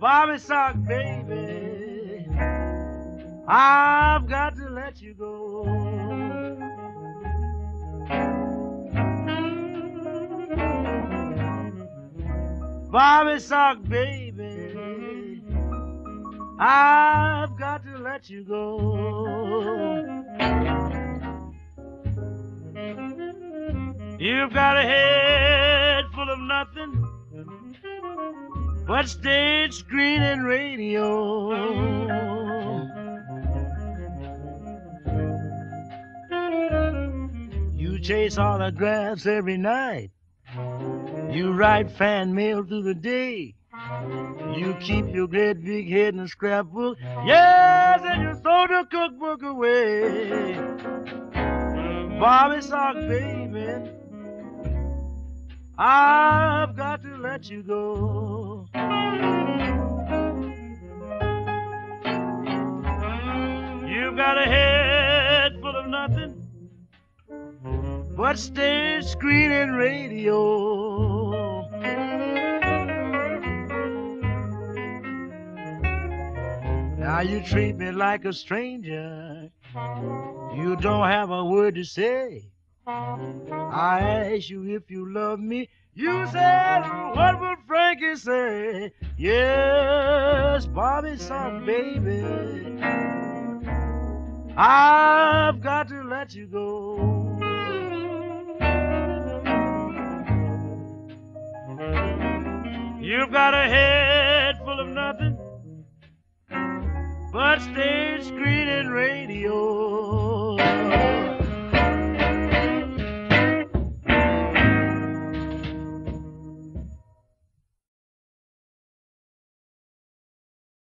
Bobby Sock, baby, I've got to let you go. Bobby Sock, baby, I've got to let you go. You've got a head full of nothing but stage, screen, and radio. You chase autographs every night. You write fan mail through the day. You keep your great big head in a scrapbook. Yes, and you throw the cookbook away. Bobby Sock, baby, I've got to let you go. You've got a head full of nothing but stage, screen, and radio. Now you treat me like a stranger. You don't have a word to say. I ask you if you love me. You said, what would Frankie say? Yes, Bobby Sock, baby, I've got to let you go. You've got a head full of nothing but stage, screen, and radio.